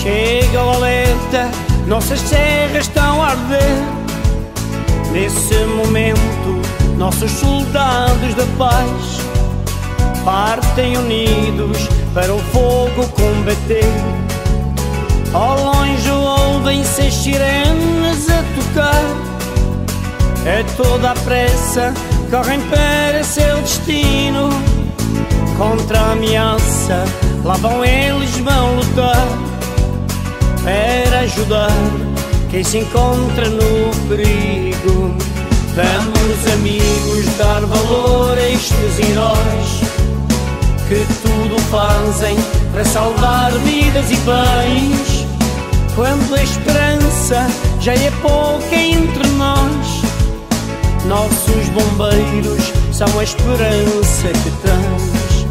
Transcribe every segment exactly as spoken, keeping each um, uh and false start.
Chega o alerta, nossas serras estão a arder. Nesse momento, nossos soldados da paz partem unidos para o fogo combater. Ao longe ouvem-se as sirenes a tocar. A toda a pressa correm para seu destino. Contra a ameaça, lá vão eles, vão lutar para ajudar quem se encontra no perigo. Vamos, amigos, dar valor a estes heróis que tudo fazem para salvar vidas e bens. Quando a esperança já é pouca entre nós, nossos bombeiros são a esperança que tens.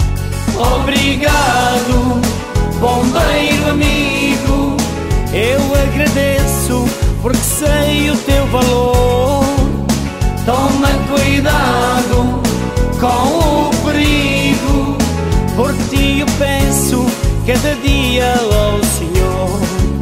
Obrigado, bombeiro amigo, eu agradeço porque sei o teu valor. Toma cuidado com o perigo, por ti eu peço cada dia ao Senhor.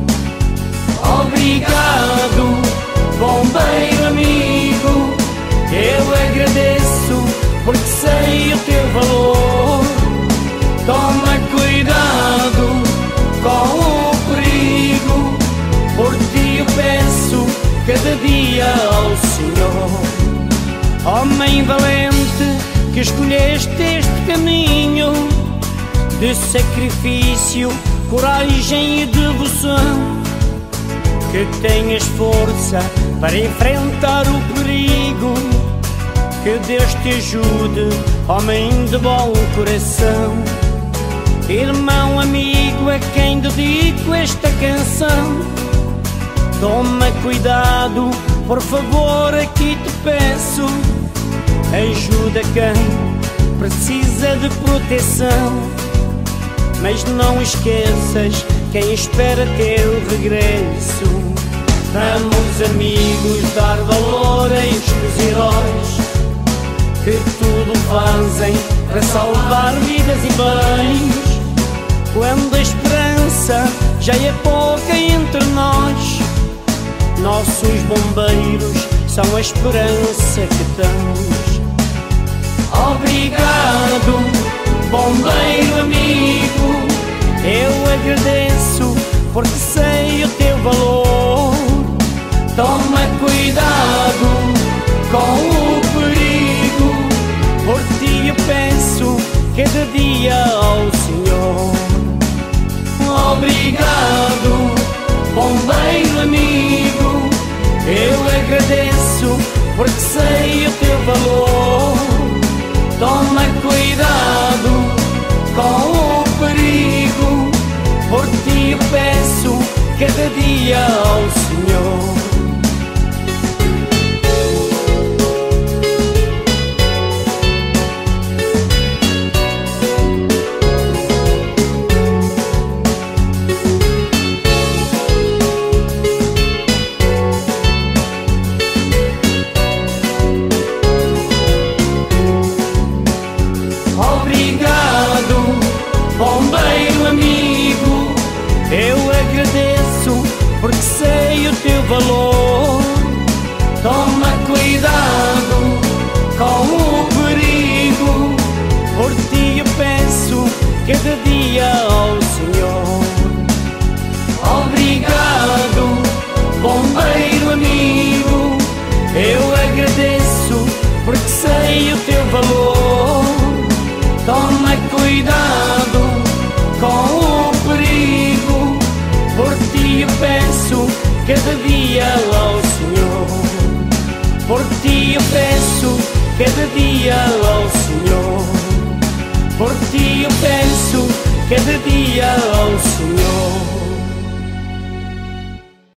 Obrigado, bombeiro amigo, eu agradeço porque sei o teu valor. Toma cuidado com o perigo, por ti eu peço cada dia ao Senhor. Homem valente que escolheste este caminho de sacrifício, coragem e devoção, que tenhas força para enfrentar o perigo. Que Deus te ajude, homem de bom coração. Irmão, amigo, a quem dedico esta canção, toma cuidado, por favor, aqui te peço. Ajuda quem precisa de proteção, mas não esqueças quem espera teu regresso. Vamos, amigos, dar valor a estes heróis que tudo fazem para salvar vidas e bens. Quando a esperança já é pouca entre nós, nossos bombeiros são a esperança que tens. Obrigado, bombeiro amigo, eu agradeço porque sei o teu valor. Toma cuidado com o perigo, por ti eu peço cada dia ao Senhor. Obrigado, bombeiro amigo, eu agradeço porque sei o teu valor. Toma cuidado com o perigo, por ti eu peço cada dia ao Senhor. Obrigado, bombeiro amigo, eu agradeço porque sei o teu valor. Toma cuidado com o perigo, por ti eu peço cada dia ao Senhor. Obrigado, bombeiro amigo, eu agradeço porque sei o teu valor. Toma cuidado com o perigo, por ti eu peço cada dia ao Senhor. Por ti eu peço cada dia ao Senhor. Por ti eu peço cada dia ao Senhor.